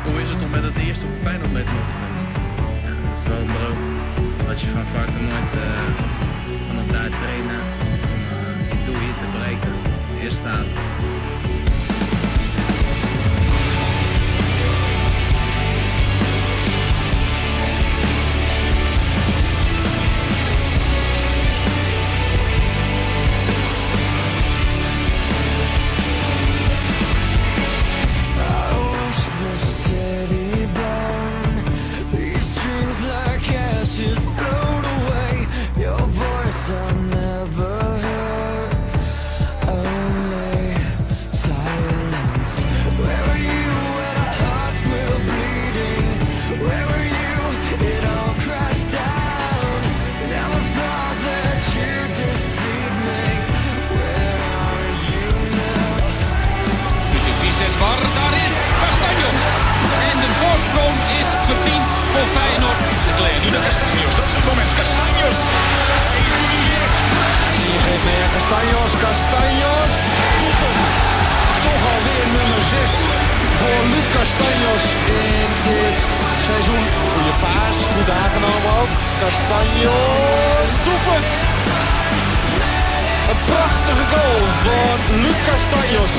Hoe is het om met het eerste voor Feyenoord mee te mogen trainen? Ja, dat is wel een droom. Dat je van Varkenoord vanaf daar trainen om je doel hier te bereiken. Het eerste halen. Daar is Castanjos. En de voorsprong is verdiend voor Feyenoord. Nu naar Castanjos, dat is het moment. Castanjos. Hij doet het weer. Zie je geen meer. Castanjos. Toch alweer nummer 6 voor Luc Castanjos in dit seizoen. Goeie paas, goed aangenomen ook. Castanjos, doelpunt. Een prachtige goal van Luc Castanjos.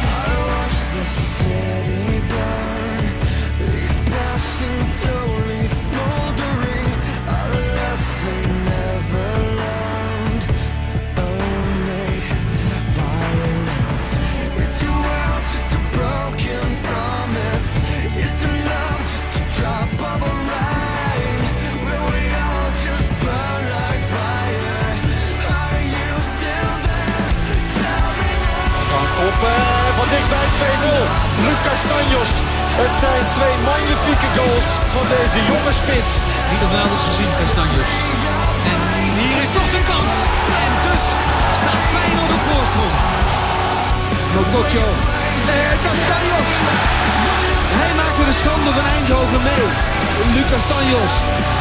Van dichtbij 2-0. Luc Castanjos. Het zijn twee magnifieke goals van deze jonge spits. Niet op nauwelijks gezien, Castanjos. En hier is toch zijn kans. En dus staat Feyenoord op voorsprong. Mokotjo. Castanjos. Hij maakt weer de schande van Eindhoven mee. Luc Castanjos.